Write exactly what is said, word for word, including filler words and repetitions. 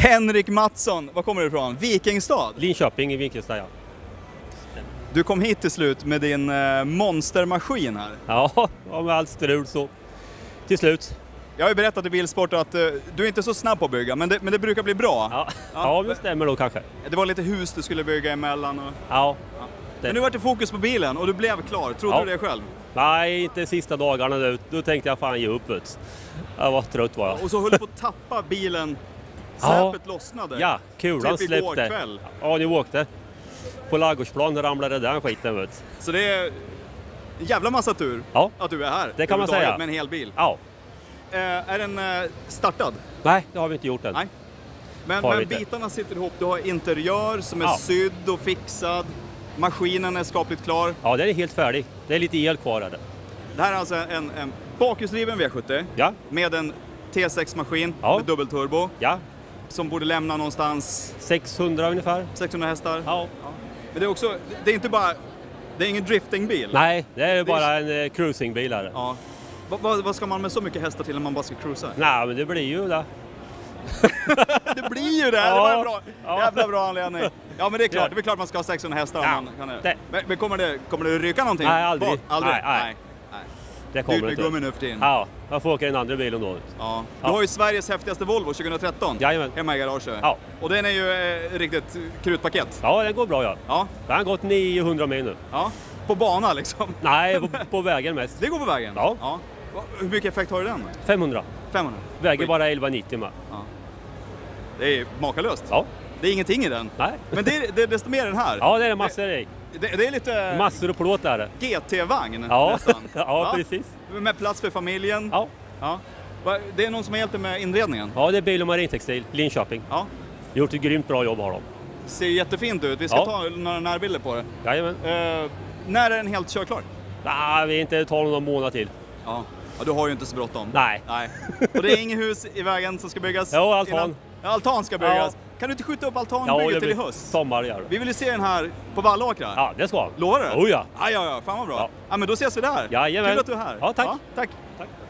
Henrik Mattsson, var kommer du ifrån? Vikingstad? Linköping i Vikingstad, ja. Du kom hit till slut med din eh, monstermaskin här. Ja, med allt strul så till slut. Jag har ju berättat i Bilsport att eh, du är inte så snabb på att bygga, men det, men det brukar bli bra. Ja, ja. ja det stämmer då kanske. Det var lite hus du skulle bygga emellan. Och... Ja. ja. Men nu var det fokus på bilen och du blev klar. Trodde ja. du det själv? Nej, inte de sista dagarna nu. Då tänkte jag fan ge upp ut. Jag var trött bara. Och så höll du på att tappa bilen. Släpet ja. lossnade. Ja, kulan typ släppte. Kväll. Ja, ni åkte. På ladugårdsplan ramlade den skiten ut. Så det är en jävla massa tur ja. att du är här. Det kan man säga. Med en hel bil. Ja. Eh, är den eh, startad? Nej, det har vi inte gjort än. Nej. Men, men bitarna sitter ihop. Du har interiör som är ja. sydd och fixad. Maskinen är skapligt klar. Ja, den är helt färdig. Det är lite el kvar där. Det här är alltså en, en bakhjulsdriven V sjuttio ja. med en T sex-maskin ja. med dubbelturbo. Ja. Som borde lämna någonstans... sexhundra ungefär. sexhundra hästar. Ja. ja. Men det är också, det är inte bara, det är ingen driftingbil. Nej, det är det bara är... en uh, cruisingbil här. Ja. Vad va, va ska man med så mycket hästar till när man bara ska cruisa? Nej, men det blir ju det. det blir ju det, ja. Det var en bra, ja. jävla bra anledning. Ja, men det är klart, det är klart man ska ha sexhundra hästar. Ja. Man kan det. Men, men kommer, det, kommer det rycka någonting? Nej, aldrig. aldrig. Nej, nej. nej. Det kommer du, inte. Du går nu för tiden. Ja, jag får åka i den andra bilen då. Ja. Du har ju Sveriges häftigaste Volvo tjugohundratretton. Jajamän. Hemma i garaget. Ja. Och den är ju eh, riktigt krutpaket. Ja, den går bra ja. Ja. Den har gått niohundra mil nu. Ja. På bana liksom? Nej, på, på vägen mest. Det går på vägen? Ja. ja. Hur mycket effekt har du den? femhundra. femhundra? Väger Skit. Bara elva nittio med. Ja. Det är makalöst. Ja. Det är ingenting i den. Nej. Men det är, det är desto mer den här. Ja, det är massor i. Det, det är lite... Massor och plåt där. G T-vagn ja. nästan. ja, ja, precis. Med plats för familjen. Ja. ja. Det är någon som har hjälpt dig med inredningen? Ja, det är Bil- och Marintextil, Linköping. Ja. Gjort ett grymt bra jobb har de. Ser jättefint ut. Vi ska ja. ta några närbilder på det. Jajamän. Uh, när är den helt körklar? Nej, vi inte tar någon månad till. Ja. ja, du har ju inte så bråttom. Nej. Nej. Och det är inget hus i vägen som ska byggas? Jo, altan. Ja, altan ska byggas. Ja. Kan du inte skjuta upp altanbygget ja, till i höst? Sommar gör vi vill ju se den här på Vallåkra. Ja, det ska. Lovar du? Oh ja. Ja, ja, ja. Fan vad bra. Ja, ja men då ses vi där. Jajamän. Kul att du är här. Ja, tack. Ja, tack. tack.